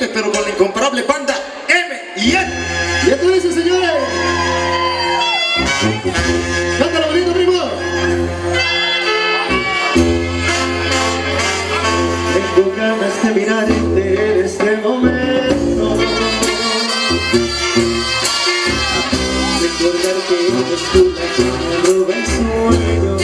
diferente, pero con la incomparable banda M&M. Y esto dice, señores. Cántalo bonito, primo. Tengo ganas de mirarte en este momento, recordar que eres tú la que me roba el sueño.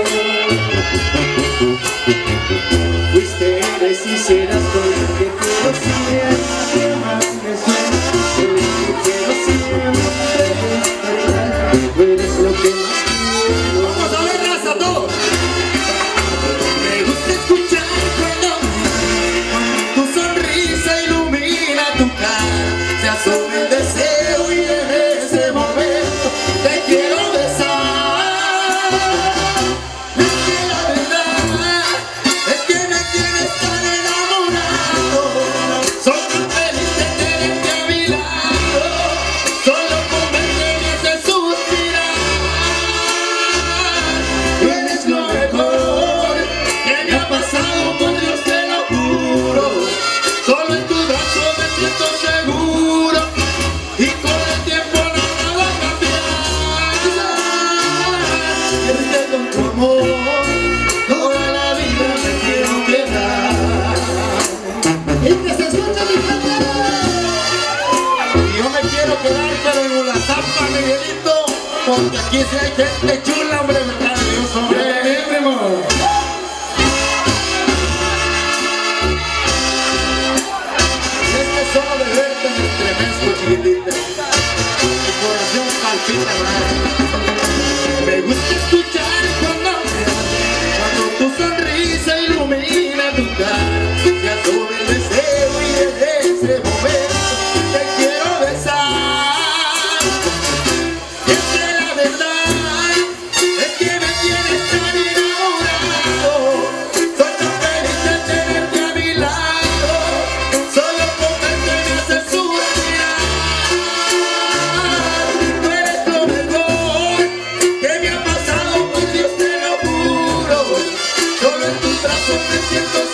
Fuiste, eres y serás todo lo que quiero siempre, más me suena, todo lo que quiero siempre, eres lo que más quiero. Vamos a ver, raza, todos. Me gusta escuchar cuando tu sonrisa ilumina tu cara, se asoma el deseo y en ese momento te quiero besar. Es que la verdad es que me tienes tan enamorado, soy tan feliz de tenerte a mi lado, solo con verte me hace suspirar. Tú eres lo mejor que me ha pasado, por Dios te lo juro, solo en tus brazos me siento seguro y con el tiempo nada va a cambiar. Quédate con tu amor, toda la vida me quiero quedar. Y que se escuche mi gente. Y yo me quiero quedar, pero en la zampa, Miguelito, porque aquí sí hay gente chula, hombre, ¿verdad? Dios, hombre. Y es que solo de verte me estremezco, chiquitita. Mi corazón palpita más. Me gusta escuchar cuando me hablas, cuando tu sonrisa ilumina tu cara, se asoma el deseo y en ese momento te quiero besar. Y es que la verdad es que me tienes tan enamorado, soy tan feliz de tenerte a mi lado, solo con verte me hace suspirar. Tú eres lo mejor que me ha pasado, por Dios te lo juro, solo en tus brazos me siento